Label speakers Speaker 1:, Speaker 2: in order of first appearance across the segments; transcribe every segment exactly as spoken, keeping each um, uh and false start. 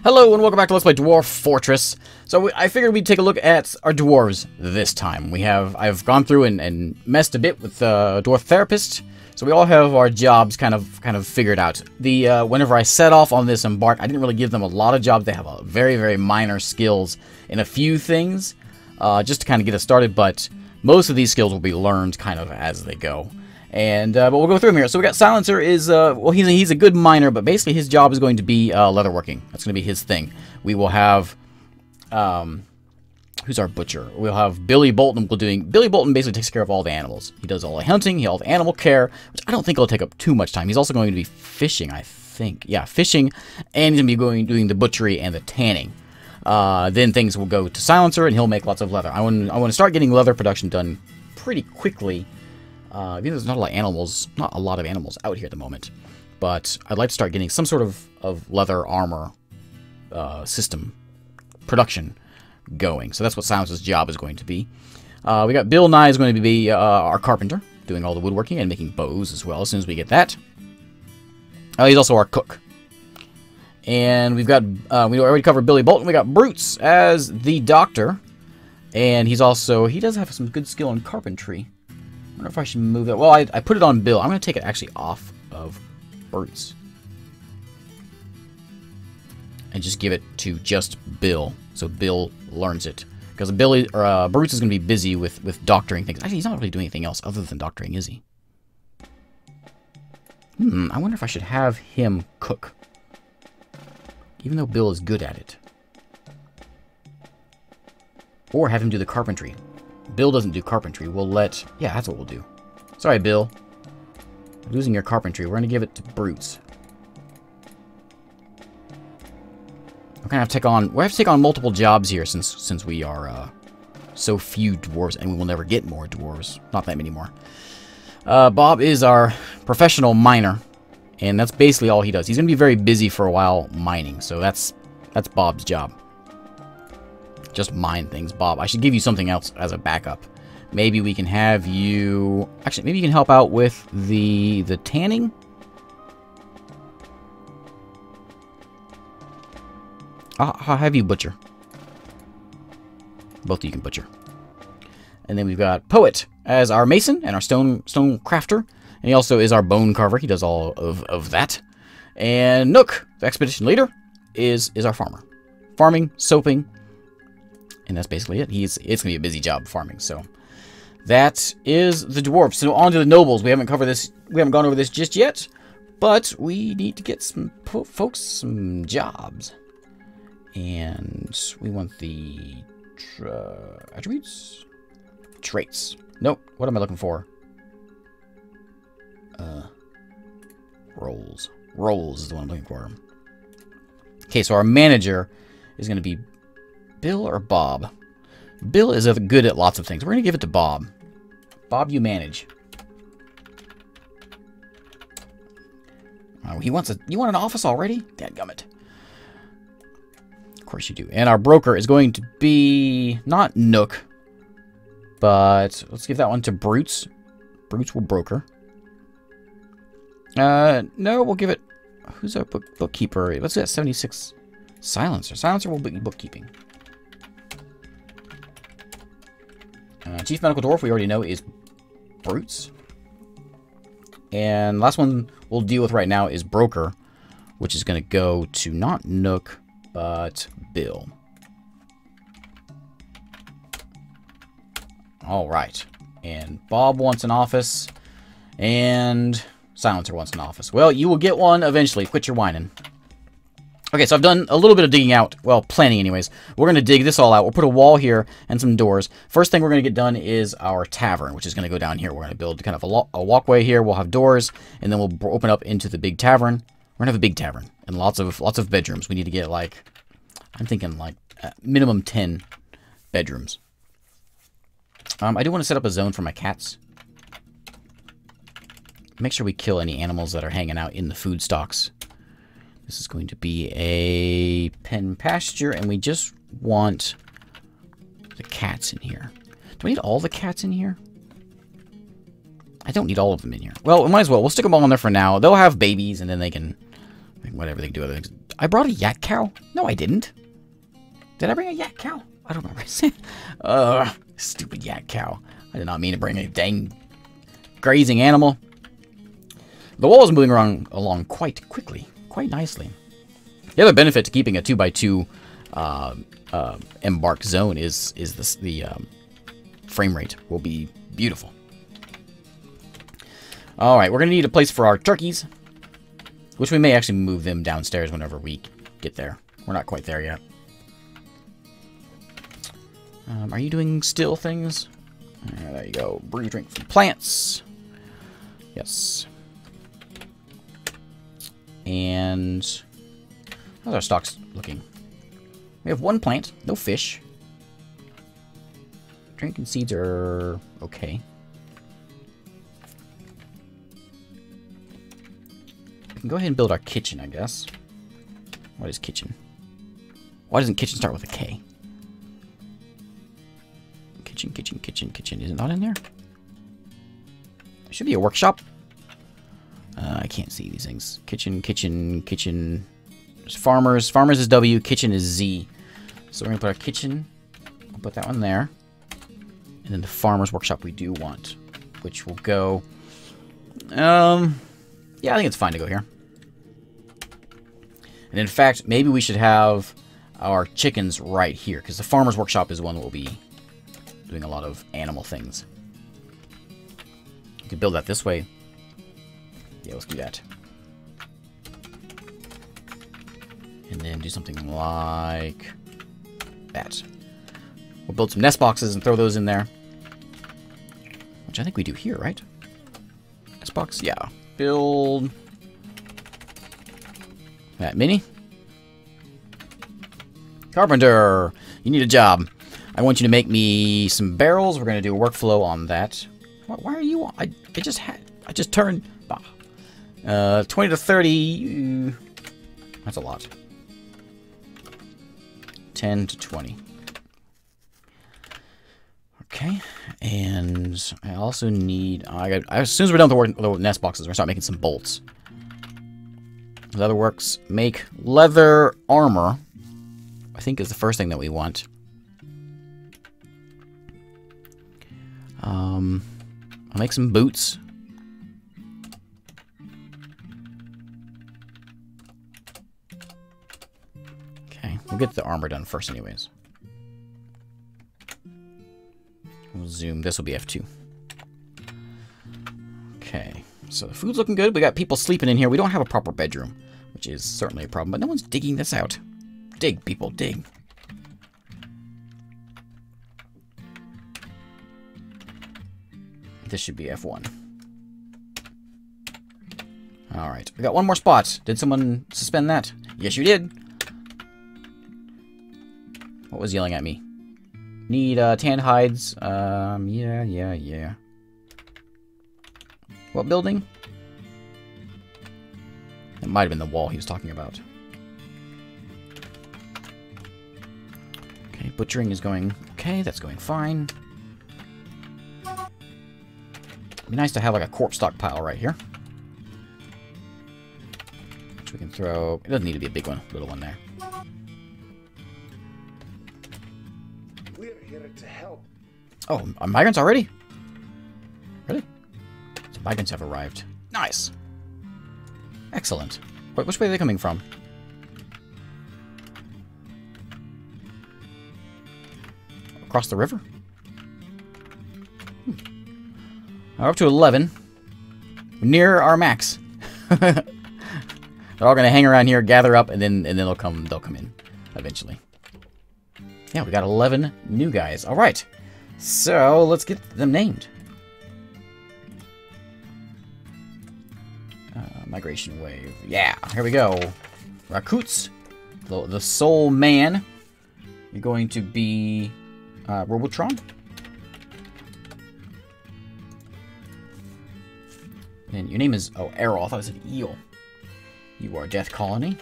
Speaker 1: Hello and welcome back to Let's Play Dwarf Fortress. So we, I figured we'd take a look at our dwarves this time. We have I've gone through and, and messed a bit with the uh, dwarf therapist, so we all have our jobs kind of kind of figured out. The uh, whenever I set off on this embark, I didn't really give them a lot of jobs. They have a very very minor skills in a few things, uh, just to kind of get us started. But most of these skills will be learned kind of as they go. And, uh, but we'll go through them here. So we got Silencer is, uh, well, he's a, he's a good miner, but basically his job is going to be, uh, leatherworking. That's going to be his thing. We will have, um, who's our butcher? We'll have Billy Bolton doing, Billy Bolton basically takes care of all the animals. He does all the hunting, he all the animal care, which I don't think will take up too much time. He's also going to be fishing, I think. Yeah, fishing, and he's going to be going, doing the butchery and the tanning. Uh, then things will go to Silencer, and he'll make lots of leather. I want, I want to start getting leather production done pretty quickly. Uh, even though there's not a lot of animals, not a lot of animals out here at the moment, but I'd like to start getting some sort of, of leather armor uh, system production going. So that's what Silencer's job is going to be. Uh, we got Bill Nye is going to be uh, our carpenter, doing all the woodworking and making bows as well as soon as we get that. Uh, he's also our cook. And we've got, uh, we already covered Billy Bolton. We got Brutes as the doctor. And he's also, he does have some good skill in carpentry. I wonder if I should move that. Well, I, I put it on Bill. I'm going to take it actually off of Brutes. And just give it to just Bill. So Bill learns it. Because Billy, or uh, Brutes is going to be busy with, with doctoring things. Actually, he's not really doing anything else other than doctoring, is he? Hmm, I wonder if I should have him cook. Even though Bill is good at it. Or have him do the carpentry. Bill doesn't do carpentry. We'll let... Yeah, that's what we'll do. Sorry, Bill. Losing your carpentry. We're going to give it to Brutes. We're going to have to take on... We have to take on multiple jobs here since since we are uh, so few dwarves. And we will never get more dwarves. Not that many more. Uh, Bob is our professional miner. And that's basically all he does. He's going to be very busy for a while mining. So that's that's Bob's job. Just mine things, Bob. I should give you something else as a backup. Maybe we can have you... Actually, maybe you can help out with the the tanning? I'll, I'll have you butcher. Both of you can butcher. And then we've got Poet as our mason and our stone stone crafter. And he also is our bone carver. He does all of, of that. And Nook, the expedition leader, is, is our farmer. Farming, soaping... And that's basically it. He's it's gonna be a busy job farming. So that is the dwarves. So on to the nobles. We haven't covered this. We haven't gone over this just yet, but we need to get some po folks some jobs, and we want the tra attributes, traits. Nope. What am I looking for? Uh, roles. Roles is the one I'm looking for. Okay, so our manager is gonna be Bill or Bob? Bill is good at lots of things. We're going to give it to Bob. Bob, you manage. Oh, he wants a... You want an office already? Dadgummit. Of course you do. And our broker is going to be... Not Nook. But let's give that one to Brutes. Brutes will broker. Uh, no, we'll give it... Who's our book, bookkeeper? What's that? seventy-six... Silencer. Silencer will be bookkeeping. Uh, Chief Medical Dwarf, we already know, is Brutes. And last one we'll deal with right now is Broker, which is going to go to not Nook, but Bill. All right. And Bob wants an office, and Silencer wants an office. Well, you will get one eventually. Quit your whining. Okay, so I've done a little bit of digging out. Well, planning anyways. We're going to dig this all out. We'll put a wall here and some doors. First thing we're going to get done is our tavern, which is going to go down here. We're going to build kind of a, a walkway here. We'll have doors, and then we'll open up into the big tavern. We're going to have a big tavern and lots of lots of bedrooms. We need to get, like, I'm thinking, like, uh, minimum ten bedrooms. Um, I do want to set up a zone for my cats. Make sure we kill any animals that are hanging out in the food stocks. This is going to be a pen pasture, and we just want the cats in here. Do we need all the cats in here? I don't need all of them in here. Well, we might as well. We'll stick them all in there for now. They'll have babies, and then they can whatever they can do other things. I brought a yak cow? No, I didn't. Did I bring a yak cow? I don't remember. uh, stupid yak cow. I did not mean to bring a dang grazing animal. The wall is moving around along quite quickly, quite nicely. The other benefit to keeping a two by two uh, uh, embark zone is is this, the um, frame rate will be beautiful. All right, we're gonna need a place for our turkeys, which we may actually move them downstairs whenever we get there. We're not quite there yet. Um, are you doing still things? Uh, there you go. Brew drink from plants. Yes. And how's our stocks looking? We have one plant, no fish. Drink and seeds are okay. We can go ahead and build our kitchen, I guess. What is kitchen? Why doesn't kitchen start with a K? Kitchen, kitchen, kitchen, kitchen. Is it not in there? There should be a workshop. Uh, I can't see these things. Kitchen, kitchen, kitchen. There's farmers. Farmers is W. Kitchen is Z. So we're going to put our kitchen. We'll put that one there. And then the farmer's workshop we do want. Which will go... Um, yeah, I think it's fine to go here. And in fact, maybe we should have our chickens right here. Because the farmer's workshop is one that will be doing a lot of animal things. You could build that this way. Yeah, let's do that. And then do something like that. We'll build some nest boxes and throw those in there. Which I think we do here, right? Nest box, yeah. Build that mini. Carpenter, you need a job. I want you to make me some barrels. We're going to do a workflow on that. Why are you on? I, I just had... I just turned... Uh, twenty to thirty... Uh, that's a lot. ten to twenty. Okay. And I also need... I got, as soon as we're done with the, work, the nest boxes, we're going to start making some bolts. Leather works. Make leather armor. I think is the first thing that we want. Um, I'll make some boots. Okay, we'll get the armor done first anyways. We'll zoom. This will be F two. Okay, so the food's looking good. We got people sleeping in here. We don't have a proper bedroom, which is certainly a problem, but no one's digging this out. Dig, people, dig. This should be F one. Alright, we got one more spot. Did someone suspend that? Yes, you did. What was yelling at me? Need uh, tanned hides. Um, yeah, yeah, yeah. What building? It might have been the wall he was talking about. Okay, butchering is going okay. That's going fine. It'd be nice to have like a corpse stockpile right here. Which we can throw. It doesn't need to be a big one, little one there.
Speaker 2: We're here to help.
Speaker 1: Oh, are migrants already? Really? So migrants have arrived. Nice. Excellent. Wait, which way are they coming from? Across the river? Hmm. We're up to eleven. We're near our max. They're all gonna hang around here, gather up, and then and then they'll come they'll come in eventually. Yeah, we got eleven new guys. All right, so let's get them named. Uh, migration wave. Yeah, here we go. Rakutz, the, the soul man. You're going to be uh, Robotron. And your name is, oh, Errol. I thought it said Eel. You are Death Colony.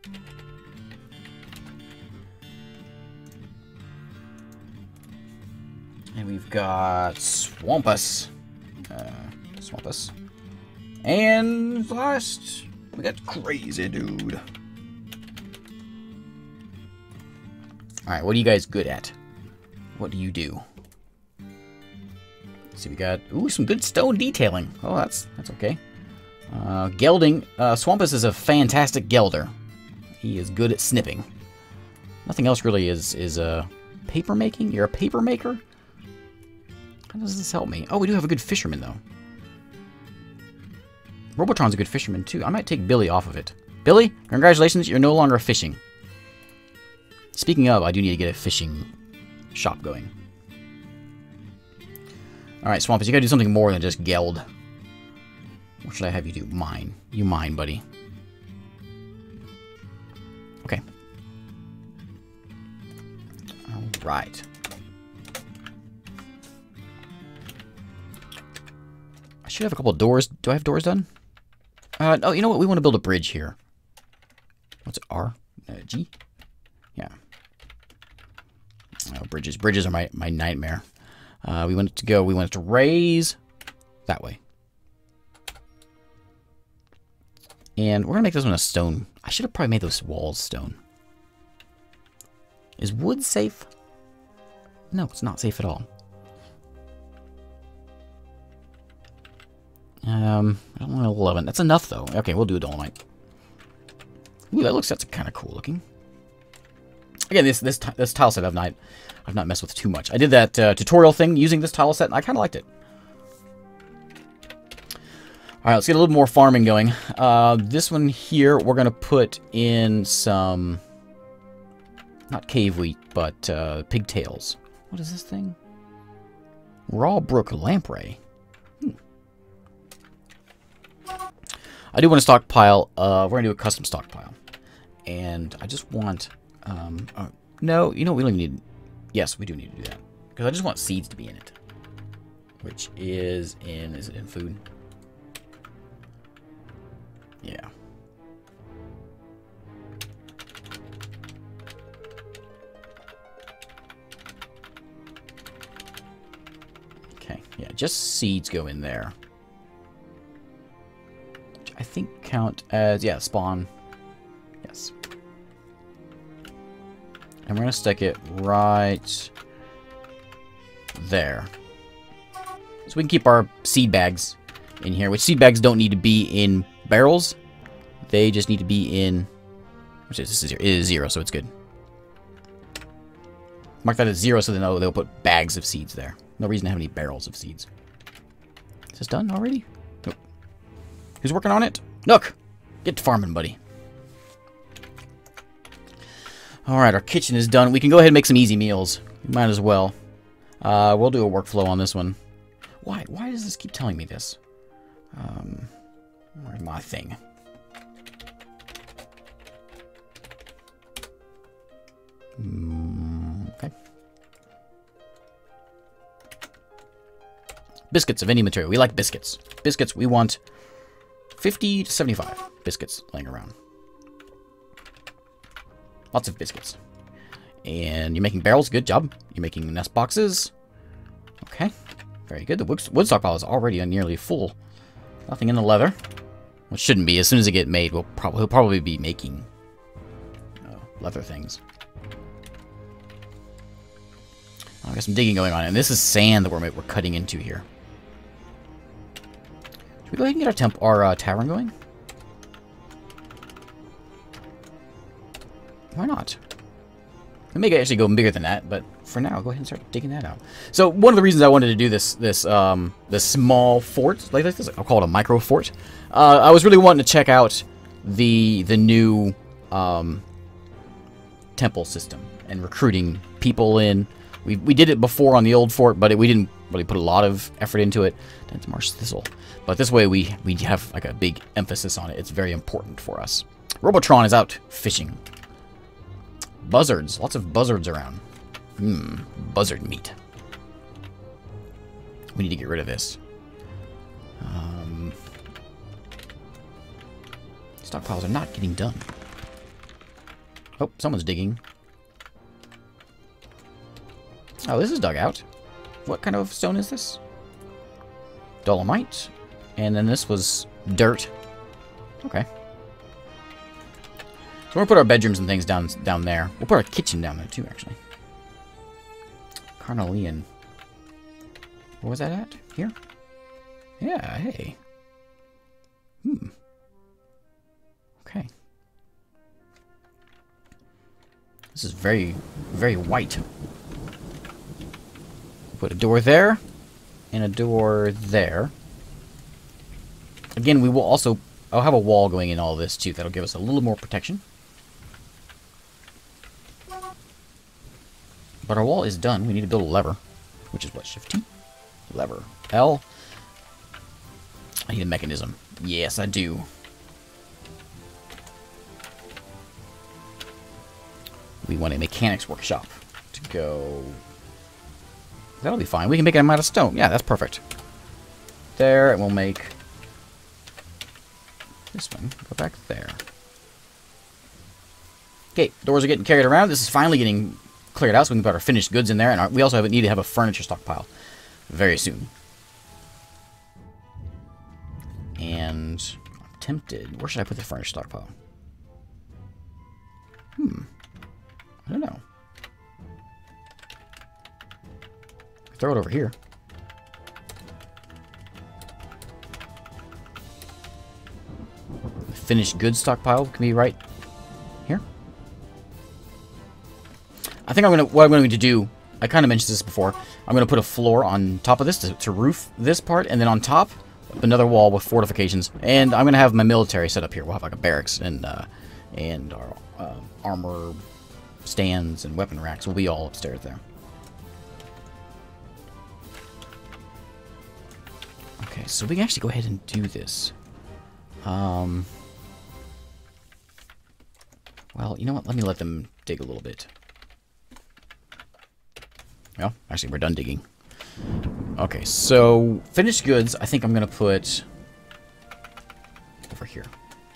Speaker 1: And we've got Swampus. Uh, Swampus. And last, we got Crazy Dude. Alright, what are you guys good at? What do you do? Let's see, we got... Ooh, some good stone detailing. Oh, that's that's okay. Uh, gelding. Uh, Swampus is a fantastic gelder. He is good at snipping. Nothing else really is, is uh, paper making? You're a paper maker? How does this help me? Oh, we do have a good fisherman, though. Robotron's a good fisherman, too. I might take Billy off of it. Billy, congratulations, you're no longer fishing. Speaking of, I do need to get a fishing shop going. Alright, Swampus, you gotta do something more than just geld. What should I have you do? Mine. You mine, buddy. Okay. Alright. I should have a couple of doors. Do I have doors done? Uh, oh, you know what? We want to build a bridge here. What's it? R? Uh, G? Yeah. Oh, bridges. Bridges are my, my nightmare. Uh, we want it to go, we want it to raise that way. And we're going to make this one a stone. I should have probably made those walls stone. Is wood safe? No, it's not safe at all. Um, I don't want eleven. That's enough, though. Okay, we'll do a dolomite. Ooh, that looks, that's kind of cool looking. Again, this this this tile set I've not I've not messed with too much. I did that uh, tutorial thing using this tile set, and I kind of liked it. All right, let's get a little more farming going. Uh, this one here, we're gonna put in some not cave wheat, but uh, pigtails. What is this thing? Raw brook lamprey. Hmm. I do want to stockpile. Uh, we're gonna do a custom stockpile, and I just want. Um, uh, no, you know, we don't even need... Yes, we do need to do that. Because I just want seeds to be in it. Which is in... Is it in food? Yeah. Okay, yeah, just seeds go in there. Which I think count as... Yeah, spawn. Yes. And we're going to stick it right there. So we can keep our seed bags in here, which seed bags don't need to be in barrels. They just need to be in... Which is, this is zero. It is zero, so it's good. Mark that as zero so they know they'll put bags of seeds there. No reason to have any barrels of seeds. Is this done already? Nope. Who's working on it? Nook! Get to farming, buddy. Alright, our kitchen is done. We can go ahead and make some easy meals. We might as well. Uh, we'll do a workflow on this one. Why? Why does this keep telling me this? Um, where's my thing? Mm, okay. Biscuits of any material. We like biscuits. Biscuits, we want fifty to seventy-five biscuits laying around. Lots of biscuits. And you're making barrels. Good job. You're making nest boxes. Okay. Very good. The wood, wood stockpile is already nearly full. Nothing in the leather. Which shouldn't be. As soon as it get made, we'll probably, he'll probably be making uh, leather things. Oh, I got some digging going on. And this is sand that we're, we're cutting into here. Should we go ahead and get our, temp, our uh, tavern going? Why not? We may actually go bigger than that, but for now, go ahead and start digging that out. So one of the reasons I wanted to do this, this, um, this small fort, like this, I'll call it a micro fort. Uh, I was really wanting to check out the the new um, temple system and recruiting people in. We we did it before on the old fort, but it, we didn't really put a lot of effort into it. That's marsh thistle, but this way we we have like a big emphasis on it. It's very important for us. Robotron is out fishing. Buzzards. Lots of buzzards around. Hmm. Buzzard meat. We need to get rid of this. Um, stockpiles are not getting done. Oh, someone's digging. Oh, this is dug out. What kind of stone is this? Dolomite. And then this was dirt. Okay. So we'll put our bedrooms and things down down there. We'll put our kitchen down there too, actually. Carnelian. What was that at? Here? Yeah, hey. Hmm. Okay. This is very, very white. Put a door there, and a door there. Again, we will also... I'll have a wall going in all this, too. That'll give us a little more protection. But our wall is done. We need to build a lever. Which is what? Shift T? Lever. L. I need a mechanism. Yes, I do. We want a mechanics workshop to go... That'll be fine. We can make them out of stone. Yeah, that's perfect. There, and we'll make... This one. Go back there. Okay, doors are getting carried around. This is finally getting cleared out, so we can put our finished goods in there. And our, we also have, need to have a furniture stockpile very soon. And I'm tempted. Where should I put the furniture stockpile? Hmm. I don't know. Throw it over here. The finished goods stockpile can be right here. I think I'm gonna. What I'm going to do. I kind of mentioned this before. I'm going to put a floor on top of this to, to roof this part, and then on top another wall with fortifications. And I'm going to have my military set up here. We'll have like a barracks and uh, and our uh, armor stands and weapon racks will be all upstairs there. Okay, so we can actually go ahead and do this. Um, well, you know what? Let me let them dig a little bit. Well, actually, we're done digging. Okay, so finished goods, I think I'm going to put over here.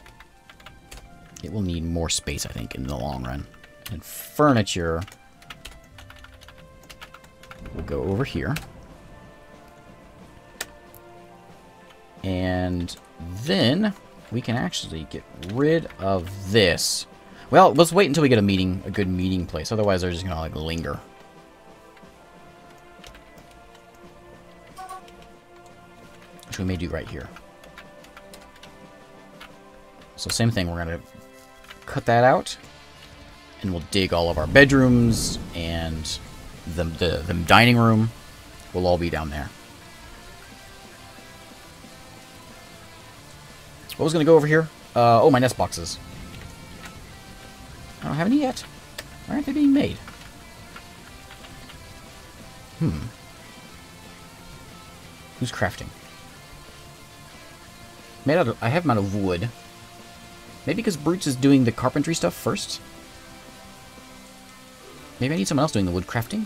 Speaker 1: It will need more space, I think, in the long run. And furniture will go over here. And then we can actually get rid of this. Well, let's wait until we get a meeting, a good meeting place. Otherwise, they're just going to like linger. Which we may do right here. So same thing, we're going to cut that out. And we'll dig all of our bedrooms and the, the, the dining room will all be down there. What was going to go over here? Uh, oh, my nest boxes. I don't have any yet. Why aren't they being made? Hmm. Who's crafting? Made out of, I have them out of wood. Maybe because Brutes is doing the carpentry stuff first? Maybe I need someone else doing the wood crafting?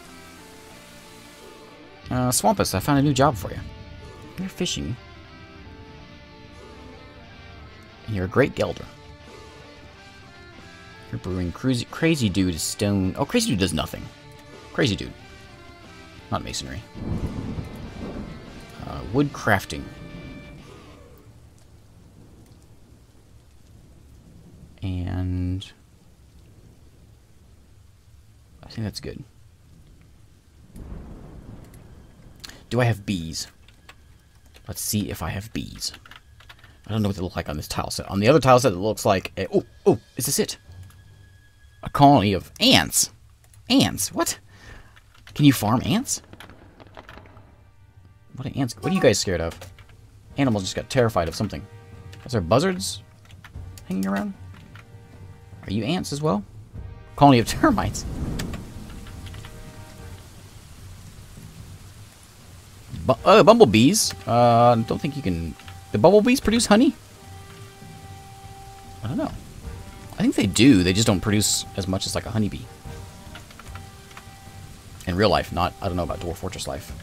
Speaker 1: Uh, Swampus, I found a new job for you. You're fishing. And you're a great gelder. You're brewing crazy, crazy Dude is stone... Oh, Crazy Dude does nothing. Crazy Dude. Not masonry. Uh, wood crafting. And... I think that's good. Do I have bees? Let's see if I have bees. I don't know what they look like on this tile set. On the other tile set, it looks like... A, oh, oh, is this it? A colony of ants. Ants? What? Can you farm ants? What are ants? What are you guys scared of? Animals just got terrified of something. Is there buzzards hanging around? Are you ants as well? Colony of termites. Bu uh, bumblebees. Uh, don't think you can... Do bumblebees produce honey? I don't know. I think they do. They just don't produce as much as like a honeybee. In real life, not... I don't know about Dwarf Fortress life.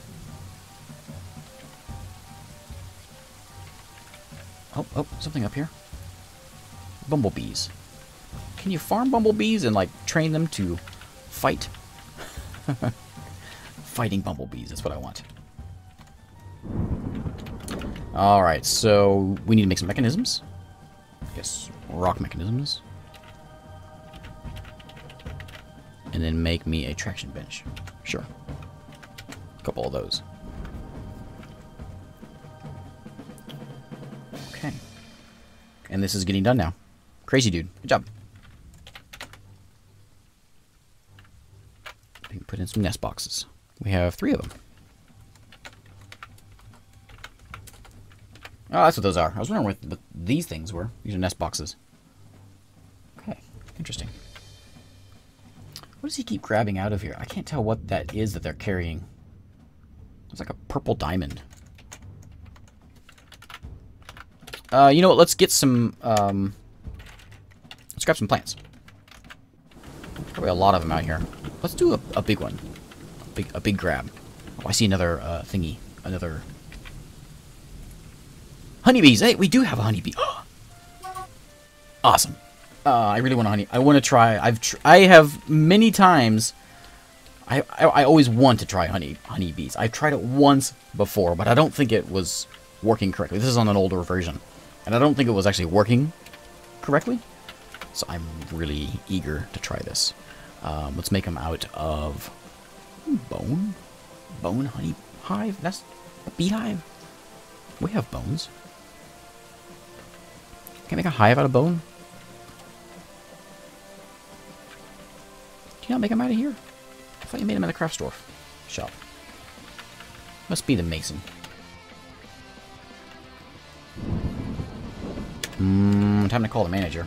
Speaker 1: Oh, oh, something up here. Bumblebees. Can you farm bumblebees and like train them to fight? Fighting bumblebees, that's what I want. Alright, so we need to make some mechanisms. Yes, rock mechanisms. and then make me a traction bench. Sure. A couple of those. Okay. And this is getting done now. Crazy dude. Good job. We can put in some nest boxes. We have three of them. Oh, that's what those are. I was wondering what these things were. These are nest boxes. Okay. Interesting. What does he keep grabbing out of here? I can't tell what that is that they're carrying. It's like a purple diamond. Uh, you know what? Let's get some, um... Let's grab some plants. Probably a lot of them out here. Let's do a, a big one. A big, a big grab. Oh, I see another, uh, thingy. Another... Honeybees! Hey, we do have a honeybee. Awesome. Uh, I really want a honey. I want to try. I've. Tr I have many times. I, I. I always want to try honey honeybees. I've tried it once before, but I don't think it was working correctly. This is on an older version, and I don't think it was actually working correctly. So I'm really eager to try this. Um, let's make them out of bone. Bone honey hive. That's a beehive. We have bones. Can I make a hive out of bone? Do you not make them out of here? I thought you made them at the craft store shop. Must be the mason. Hmm, time to call the manager.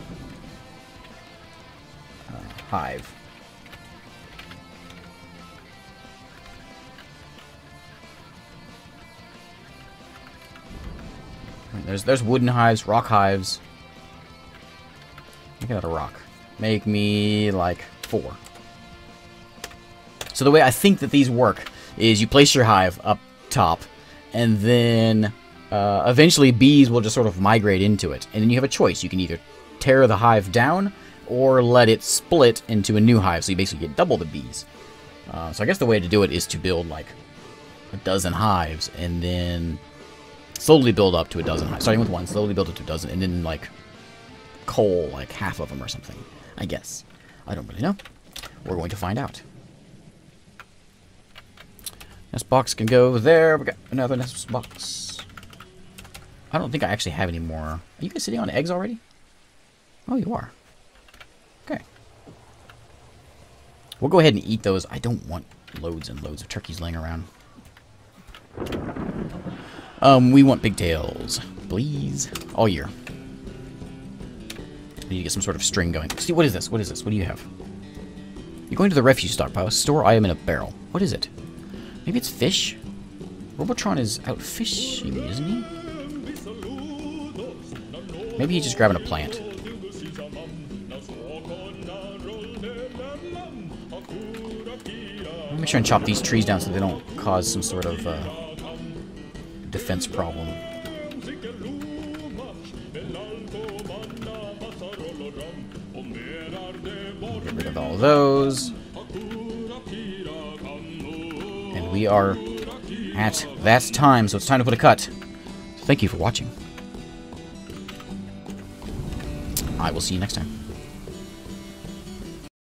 Speaker 1: Uh, hive. There's there's wooden hives, rock hives. Make it out of rock. Make me like four. So the way I think that these work is you place your hive up top, and then uh, eventually bees will just sort of migrate into it. And then you have a choice. You can either tear the hive down or let it split into a new hive. So you basically get double the bees. Uh, so I guess the way to do it is to build like a dozen hives and then slowly build up to a dozen hives. Starting with one, slowly build up to a dozen, and then like coal like half of them or something. I guess. I don't really know. We're going to find out. Nest box can go there. We got another nest box. I don't think I actually have any more. Are you guys sitting on eggs already? Oh, you are. Okay. We'll go ahead and eat those. I don't want loads and loads of turkeys laying around. Um, we want pigtails, please. All year. I need to get some sort of string going. See, what is this? What is this? What do you have? You're going to the refuse stockpile. Store item in a barrel. What is it? Maybe it's fish? Robotron is out fishing, isn't he? Maybe he's just grabbing a plant. I'll make sure and chop these trees down so they don't cause some sort of uh, defense problem. Get rid of all those. And we are at that time, so it's time to put a cut. Thank you for watching. I will see you next time.